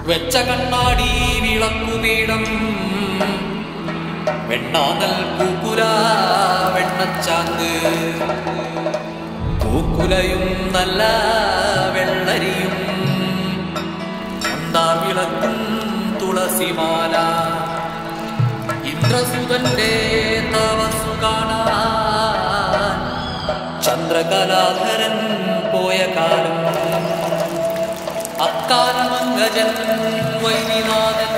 വെച്ച കണ്ണാടി വിളക്കുപീഠം വെണ്ണാതൽ പൂക്കുല വെണ്ണച്ചാന്ത് പൂക്കുലയും നല്ല വെള്ളരിയും എന്താ വിളക്കും തുളസിമാല ഇന്ദ്രസുതന്റെ തപസ്സു കാണാൻ ചന്ദ്രകലാധരൻ പോയ കാലം അക്കാലമംഗജൻ വൈനിനാഥൻ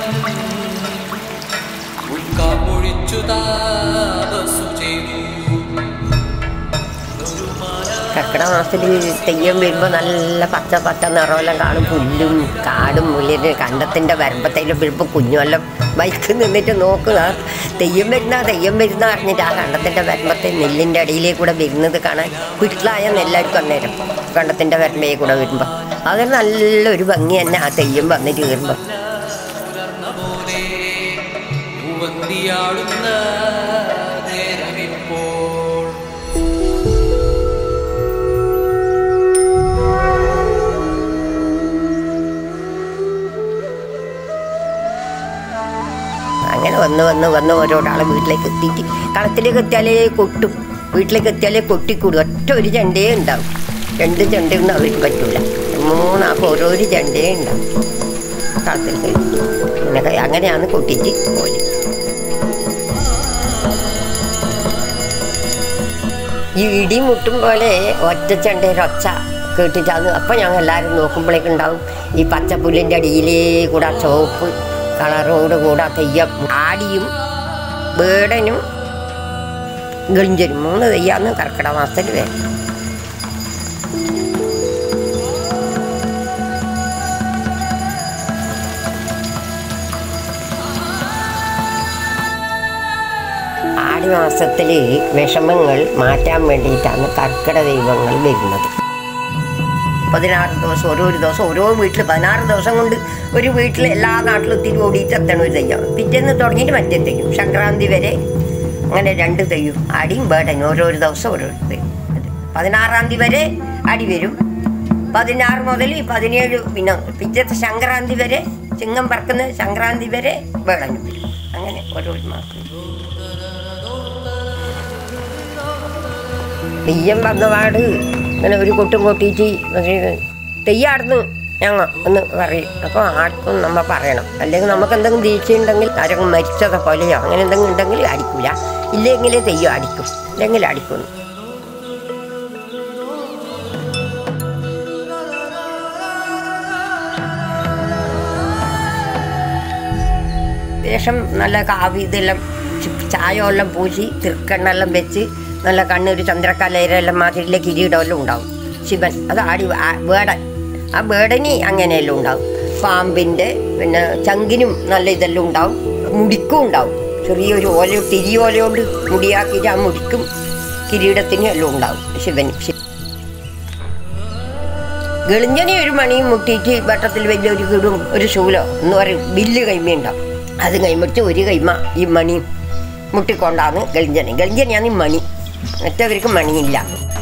ഉൾക്കാപ്പൊഴിച്ചു താപസ്സു ചെയ്തു. കർക്കിടക മാസത്തിൽ തെയ്യം വരുമ്പോൾ നല്ല പച്ച പച്ച നിറമെല്ലാം കാണും. പുല്ലും കാടും മുള്ളിന് കണ്ടത്തിൻ്റെ വരമ്പത്തേലും വരുമ്പോൾ കുഞ്ഞുവെല്ലാം ബൈക്ക് നിന്നിട്ട് നോക്കുക തെയ്യം വരുന്ന അറിഞ്ഞിട്ട് ആ കണ്ടത്തിൻ്റെ വരമ്പത്തെ നെല്ലിൻ്റെ അടിയിലേക്ക് കൂടെ വരുന്നത് കാണാൻ വീട്ടിലായ നെല്ലായിരിക്കും അന്നേരം കണ്ടത്തിൻ്റെ വരമ്പയെ കൂടെ വരുമ്പോൾ അത് നല്ലൊരു ഭംഗി തന്നെ ആ തെയ്യം വന്നിട്ട് കയറുമ്പോൾ. അങ്ങനെ വന്ന് ഓരോരാളെ വീട്ടിലേക്ക് എത്തിയിട്ട് കളത്തിലേക്ക് എത്തിയാലേ കൊട്ടും, വീട്ടിലേക്ക് എത്തിയാലേ കൊട്ടിക്കൂടും. ഒറ്റ ഒരു ചെണ്ടയേ ഉണ്ടാവും, 2 ചെണ്ടയൊന്നും അവർക്ക് പറ്റൂല. 3 ഓരോരു ചെണ്ടയേ ഉണ്ടാവും കളത്തിലേക്ക്. അങ്ങനെയാണ് കൊട്ടിച്ച് പോലെ. ഈ ഇടി മുട്ടും പോലെ ഒറ്റ ചെണ്ടയുടെ ഒച്ച കേട്ടിട്ടാണ്. അപ്പം ഞങ്ങൾ എല്ലാവരും നോക്കുമ്പോഴേക്കുണ്ടാവും ഈ പച്ചപ്പുല്ലിൻ്റെ അടിയിലേ കൂടെ ചുവപ്പ് കളറോട് കൂടെ തെയ്യം ആടിയും ബേടനും ഗളിഞ്ചനും 3 തെയ്യാന്ന് കർക്കിടക മാസത്തിൽ വരും. ആടി മാസത്തിൽ വിഷമങ്ങൾ മാറ്റാൻ വേണ്ടിയിട്ടാണ് കർക്കിടക ദൈവങ്ങൾ വരുന്നത്. 16 ദിവസം ഓരോ ദിവസം ഓരോ വീട്ടിൽ 16 ദിവസം കൊണ്ട് ഒരു വീട്ടിൽ എല്ലാ നാട്ടിലും ഒത്തിരി ഓടിയിട്ട് എത്തണം ഒരു തെയ്യം. പിറ്റേന്ന് തുടങ്ങിയിട്ട് മറ്റേ തെയ്യം സംക്രാന്തി വരെ അങ്ങനെ 2 തെയ്യം ആടിയും ബേടനും ഓരോരു ദിവസം ഓരോ തെയ്യം. 16-ാം തീയതി വരെ അടി വരും. 16 മുതൽ 17 പിന്നെ പിറ്റത്തെ സംക്രാന്തി വരെ ചിങ്ങം പറക്കുന്ന സംക്രാന്തി വരെ ബേടനും വരും. അങ്ങനെ ഓരോ മാസം തെയ്യം വന്നപാട് അങ്ങനെ ഒരു കൊട്ടും കൊട്ടിയിട്ട് തെയ്യാടുന്ന് ഞങ്ങൾ ഒന്ന് പറയും. അപ്പോൾ ആർക്കും നമ്മൾ പറയണം, അല്ലെങ്കിൽ നമുക്ക് എന്തെങ്കിലും വീഴ്ചയുണ്ടെങ്കിൽ ആരെങ്കിലും മരിച്ചതോ പോലെയോ അങ്ങനെ എന്തെങ്കിലും ഉണ്ടെങ്കിൽ അടിക്കൂല, ഇല്ലെങ്കിൽ തെയ്യം അടിക്കും, ഇല്ലെങ്കിൽ അടിക്കുന്നു. ശേഷം നല്ല കാവി ഇതെല്ലാം ചായമെല്ലാം പൂശി തിർക്കെണ്ണെല്ലാം വെച്ച് നല്ല കണ്ണൊരു ചന്ദ്രക്കലയിലെല്ലാം മാതിരിയിലെ കിരീടമെല്ലാം ഉണ്ടാവും. ശിവൻ അത് ആടി ബേടൻ, ആ ബേടനി അങ്ങനെയെല്ലാം ഉണ്ടാവും. പാമ്പിൻ്റെ പിന്നെ ചങ്കിനും നല്ല ഇതെല്ലാം ഉണ്ടാവും. മുടിക്കും ഉണ്ടാവും, ചെറിയൊരു ഓല തിരിയോല കൊണ്ട് മുടിയാക്കിയിട്ട് ആ മുടിക്കും കിരീടത്തിനും എല്ലാം ഉണ്ടാവും ശിവന്. ഗളിഞ്ഞനെ ഒരു മണിയും മുട്ടിയിട്ട് വട്ടത്തിൽ വലിയൊരു കിടും ഒരു ശൂലോ എന്ന് പറയും ബില്ല് കൈമയുണ്ടാവും. അത് കൈമുറിച്ച് ഒരു കൈമ ഈ മണിയും മുട്ടിക്കൊണ്ടാണ് ഗളിഞ്ചനെയാണ് ഈ മണി, മറ്റവർക്ക് മണിയില്ല.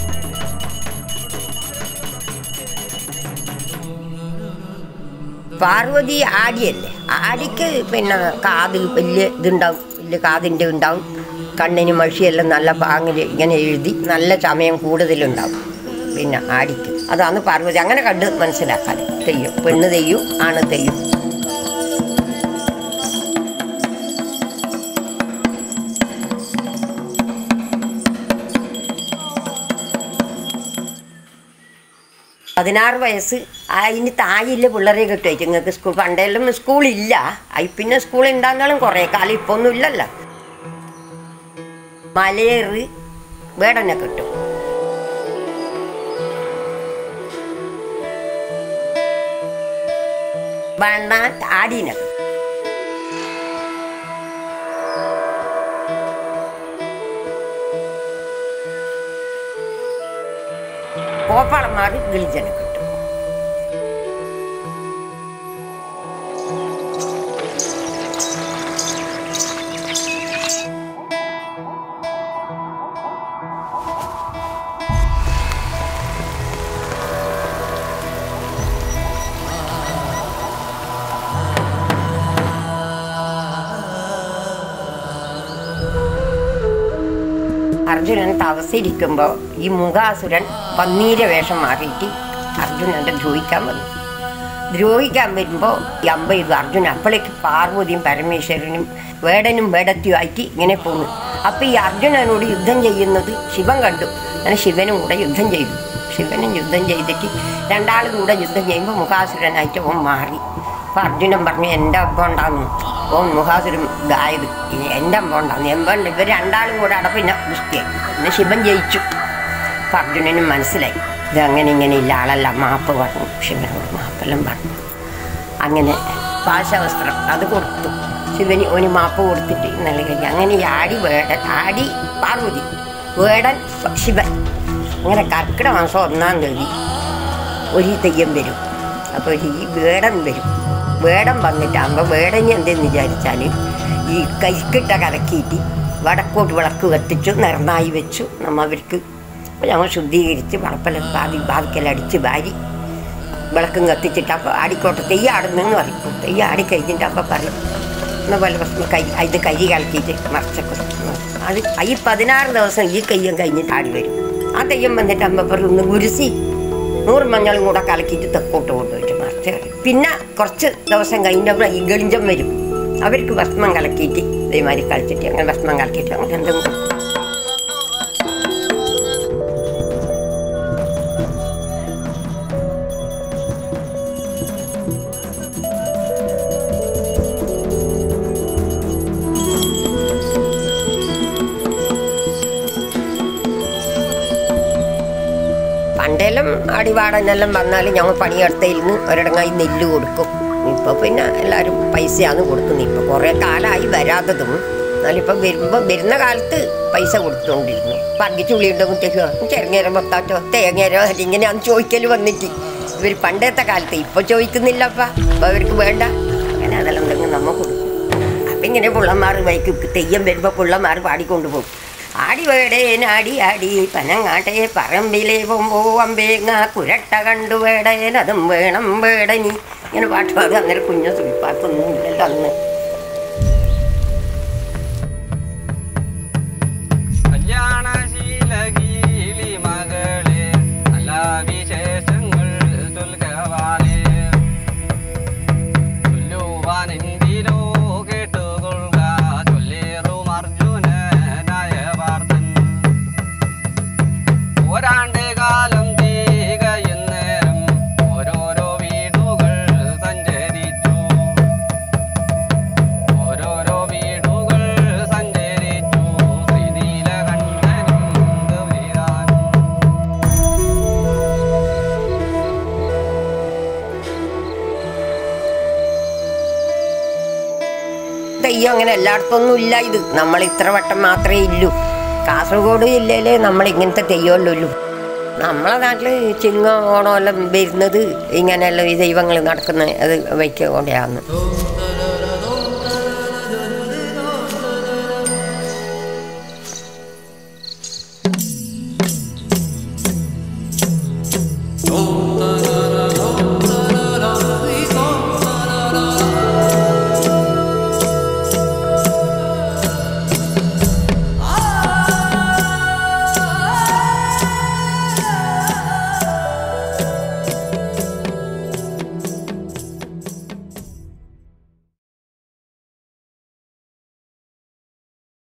പാർവതി ആടിയല്ലേ, ആടിക്ക് പിന്നെ കാത് വലിയ ഇതുണ്ടാവും, വലിയ കാതിൻ്റെ ഉണ്ടാവും. കണ്ണിന് മഷിയെല്ലാം നല്ല പാങ്ങിൽ ഇങ്ങനെ എഴുതി നല്ല സമയം കൂടുതലുണ്ടാവും പിന്നെ ആടിക്ക്. അതാണ് പാർവതി. അങ്ങനെ കണ്ട് മനസ്സിലാക്കാൻ തെയ്യം. പെണ്ണ് തെയ്യും ആണ് തെയ്യും. പതിനാറ് വയസ്സ് അതിന് താഴെയില്ല പിള്ളേരെ കിട്ടുമായിട്ട് നിങ്ങൾക്ക് സ്കൂൾ. പണ്ടെല്ലാം സ്കൂളില്ല, പിന്നെ സ്കൂൾ ഉണ്ടാകുന്നാലും കുറേ കാലം ഇപ്പോൾ ഒന്നും ഇല്ലല്ലോ. മലയേറ് വേടനെ കിട്ടും. വണ്ണ ആടീനെ കിട്ടും. കോപ്പാളന്മാർ ഗളിജനെ കിട്ടും. അർജുനൻ തപസ്സിരിക്കുമ്പോൾ ഈ മുഖാസുരൻ പന്നീര വേഷം മാറിയിട്ട് അർജുനൻ്റെ ദ്രോഹിക്കാൻ വന്നു. ദ്രോഹിക്കാൻ വരുമ്പോൾ ഈ അമ്പ ചെയ്തു അർജുനൻ. അപ്പോഴേക്ക് പാർവതിയും പരമേശ്വരനും വേടനും വേടത്തിയുമായിട്ട് ഇങ്ങനെ പോന്നു. അപ്പം ഈ അർജുനനോട് യുദ്ധം ചെയ്യുന്നത് ശിവൻ കണ്ടു. അങ്ങനെ ശിവനും കൂടെ യുദ്ധം ചെയ്തു. ശിവനും യുദ്ധം ചെയ്തിട്ട് രണ്ടാളും കൂടെ യുദ്ധം ചെയ്യുമ്പോൾ മുഖാസുരനായിട്ട് ഓൻ മാറി. അപ്പോൾ അർജുനൻ പറഞ്ഞു എൻ്റെ അമ്പ ഉണ്ടാകുന്നു. ഓൻ മുഖാസുരൻ ഇതായത് എൻ്റെ അമ്പ ഉണ്ടാകുന്നു. എമ്പണ്ട് ഇവർ രണ്ടാളും കൂടെ പിന്നെ ദുഷ്ടിയായി. പിന്നെ ശിവൻ ജയിച്ചു. അപ്പം അർജുനനും മനസ്സിലായി ഇത് അങ്ങനെ ഇങ്ങനെ ഇല്ല ആളല്ല. മാപ്പ് പറഞ്ഞു, ശിവനോട് മാപ്പെല്ലാം പറഞ്ഞു. അങ്ങനെ പാശവസ്ത്രം അത് കൊടുത്തു. ശിവന് ഓന് മാപ്പ് കൊടുത്തിട്ട് നല്ല കഴിഞ്ഞു. അങ്ങനെ ആടി പാർവതി, വേടൻ ശിവൻ. അങ്ങനെ കർക്കിടക മാസം 1-ാം തീയതി ഒരു തെയ്യം വരും. അപ്പോൾ ഈ വേടൻ വരും. വേടൻ വന്നിട്ടാകുമ്പോൾ വേടന് എന്തെന്ന് വിചാരിച്ചാൽ ഈ കൈക്കിട്ട കലക്കിയിട്ട് വടക്കോട്ട് വിളക്ക് കത്തിച്ചു നിറന്നായി വെച്ചു. അവർക്ക് ഞങ്ങൾ ശുദ്ധീകരിച്ച് വളപ്പെല്ലാം ബാധിക്കെല്ലാം അടിച്ച് വാരി വിളക്കും കത്തിച്ചിട്ട് അപ്പോൾ ആടിക്കോട്ടെ തെയ്യാടുന്നെന്ന് പറയും. തെയ്യാടി കഴിഞ്ഞിട്ട് അപ്പോൾ പറയും പോലെ ഇത് കരി കലക്കിയിട്ട് മറച്ചൊക്കെ അത് ഈ 16 ദിവസം ഈ തെയ്യം കഴിഞ്ഞിട്ട് ആടി വരും. ആ തെയ്യം വന്നിട്ട് അമ്മ പറയും ഒന്ന് ഗുരുസി 100 മഞ്ഞളും കൂടെ കലക്കിയിട്ട് തെക്കോട്ട് കൊണ്ടുപോയിട്ട് മറച്ച് കളയും. പിന്നെ കുറച്ച് ദിവസം കഴിഞ്ഞപ്പോൾ ഈ ഗളിഞ്ചം വരും. അവർക്ക് ഭസ്മം കലക്കിയിട്ട് ഇതേമാതിരി കളിച്ചിട്ട് അങ്ങനെ ഭസ്മം കലക്കിയിട്ട് അങ്ങനെ എന്തെങ്കിലും പണ്ടെല്ലാം അടിപാടനെല്ലാം വന്നാലും ഞങ്ങൾ പണിയെടുത്തതിൽ നിന്ന് ഒരിടങ്ങായി നെല്ല് കൊടുക്കും. ഇപ്പോൾ പിന്നെ എല്ലാവരും പൈസയാണ് കൊടുക്കുന്നത്. ഇപ്പോൾ കുറേ കാലമായി വരാത്തതും. എന്നാലിപ്പം വരുന്ന കാലത്ത് പൈസ കൊടുത്തുകൊണ്ടിരുന്നു. പങ്കിച്ചുള്ളി ഉണ്ടോ കുട്ടിക്കോ ചെറുങ്ങേരം പൊത്താറ്റോ തേങ്ങേരോ ഇങ്ങനെയാണ് ചോദിക്കൽ വന്നിട്ട്. ഇവർ പണ്ടത്തെ കാലത്ത് ഇപ്പോൾ ചോദിക്കുന്നില്ലപ്പ. അപ്പോൾ അവർക്ക് വേണ്ട. അങ്ങനെ അതെല്ലാം എന്തെങ്കിലും നമ്മൾ കൊടുക്കും. അപ്പം ഇങ്ങനെ പിള്ളമാർ വൈക്ക് തെയ്യം വരുമ്പോൾ പിള്ളമാർ പാടിക്കൊണ്ട് പോകും. ആടി വേടേനാടി ആടി പനങ്ങാട്ടെ പറമ്പിലെ പോകുമ്പോ അമ്പേങ്ങ കുരട്ട കണ്ടു വേടേൻ അതും വേണം വേടനി ഇങ്ങനെ പാട്ട് പാടും. അന്നേരം കുഞ്ഞു സുൽപ്പാത്തൊന്നും ഇല്ലല്ലോ അന്ന്. തെയ്യം അങ്ങനെ എല്ലായിടത്തൊന്നും ഇല്ല. ഇത് നമ്മൾ ഇത്ര വട്ടം മാത്രമേ ഇല്ലൂ. കാസർഗോഡ് ജില്ലയിൽ നമ്മൾ ഇങ്ങനത്തെ തെയ്യമല്ലോ. നമ്മളെ നാട്ടിൽ ചിങ്ങ ഓണമെല്ലാം വരുന്നത് ഇങ്ങനെയല്ല ഈ ദൈവങ്ങൾ നടക്കുന്ന അത് വയ്ക്കൊണ്ടെയാന്ന്.